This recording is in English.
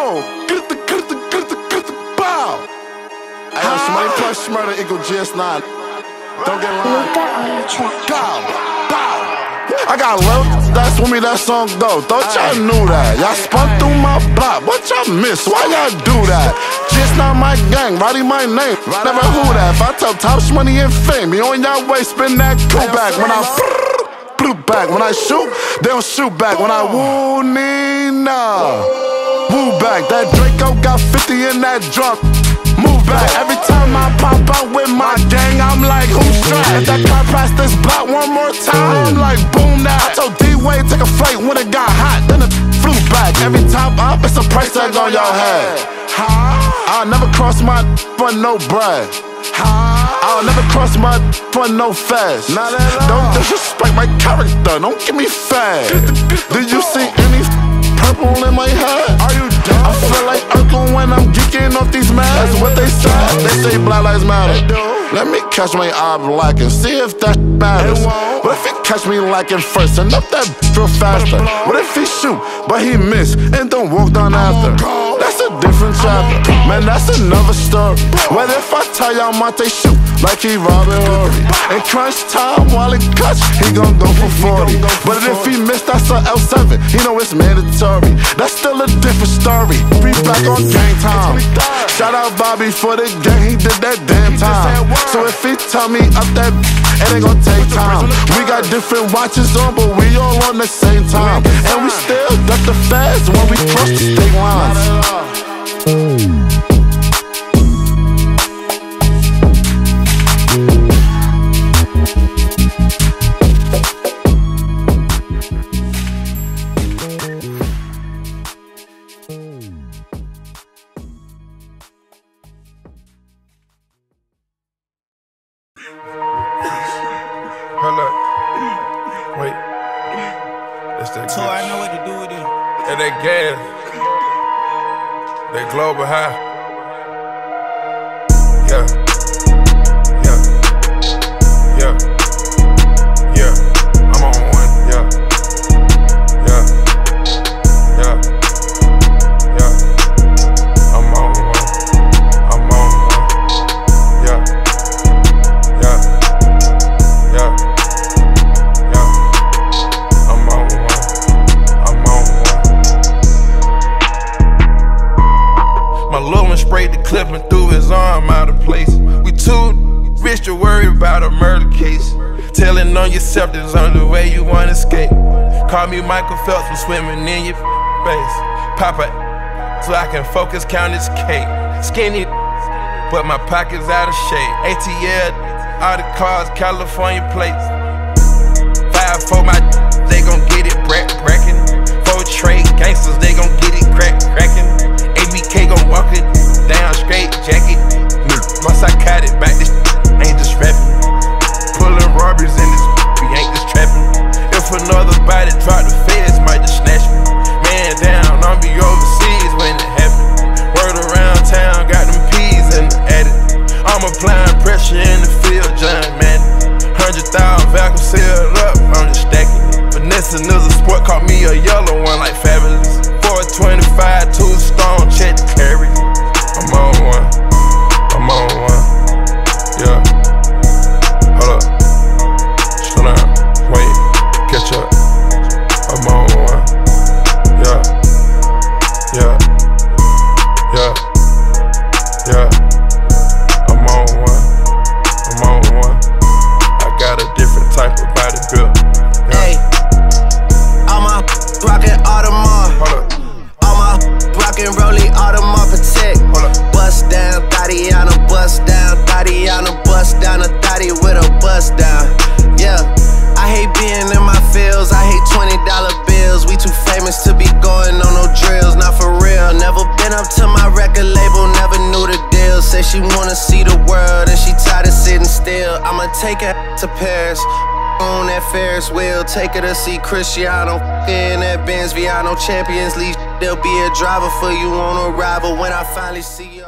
boom. Bow. Hey, Shmoney plus murder equal GS9. Don't get lying. Luca on the track. Bow. Bow. I got love, that's with me, that song though. Thought y'all knew that. Y'all spun through my block. What y'all miss? Why y'all do that? Just not my gang, Roddy my name. Never who that. If I tell Top Shmoney and Fame, you on your way, spin that crew back. When I blue back, when I shoot, they don't shoot back. When I woo Nina, woo back. That Draco got 50 in that drum. Move back. Every time I pop out with my gang, I'm like, who's strapped? If that car passed this block one more time, I'm like, boom now. I told D-Wade take a flight when it got hot, then it flew back. Every time up, it's a price tag on your head. I'll never cross my for no bread. I'll never cross my for no fast. Don't disrespect my character, don't give me fad. Did you see any purple in my head? Are you dumb? I feel like Urkel when I'm geeking off these masks. That's what they said. They say Black Lives Matter. Let me catch my eye black and see if that matters. What if he catch me lacking first and up that real faster? What if he shoot but he miss and don't walk down after? That's a different chapter, man, that's another story. What if I tell y'all Monte shoot like he Robin Horry? In crunch time while he cuts, he gon' go for 40. But if he missed, that's a L7, you know it's mandatory. That's still a different story. Free back on gang time. Shout out Bobby for the gang, he did that damn time. So if he tell me up that, it ain't gon' take time. We got different watches on, but we all on the same time. And we still duck the fast when we cross the state lines. Hold up. Wait. It's that So I know what to do with it. And that gas. That global high. Yeah. Yeah. Yeah. Yeah. I'm on one. Yeah. Yeah. Yeah. Yeah. I'm on one. I'm on one. Yeah. Yeah. Yeah. Yeah. I'm on one. I'm on one. My little one sprayed the clip and threw his arm out of place. We too rich to worry about a murder case. Telling on yourself there's only way you wanna escape. Call me Michael Phelps for swimming in your face. Papa, so I can focus, count this cake. Skinny, but my pocket's out of shape. ATL, all the cars, California plates. 5-4 my, they gon' get it brackin'. 4 trade gangsters, they gon' get it crackin'. ABK gon' walk it down straight jacket. Once I cut it back, this ain't just rapping. Pulling robberies in this, we ain't just trapping. If another body drop, the feds might just snatch me. Man down, I'll be overseas when it happen. Word around town, got them peas in the attic. I'm applying pressure in the field, John Madden. 100,000 vacuum sealed up, I'm just stacking it. Finessing is a sport, caught me a yellow one like Fabulous. 425, 2 stone, check the carry. I'm on one. I'm on one. Yeah. Hold up. Slow down. Wait. Catch up. I'm on one. Yeah. Yeah. Yeah. Yeah. I'm on one. I'm on one. I got a different type of body build. Hey, all my rockin' Audemars. Hold up. All my rockin' Rollie Audemars Protect. Hold up. Bust down, Tatiana, bust down, Tatiana, bust down a thotty with a bust down. Yeah, I hate being in my fields, I hate $20 bills. We too famous to be going on no drills, not for real. Never been up to my record label, never knew the deal. Say she wanna see the world and she tired of sitting still. I'ma take her to Paris, on that Ferris wheel, take her to see Cristiano. In that Benz Viano Champions League, there'll be a driver for you on arrival when I finally see you.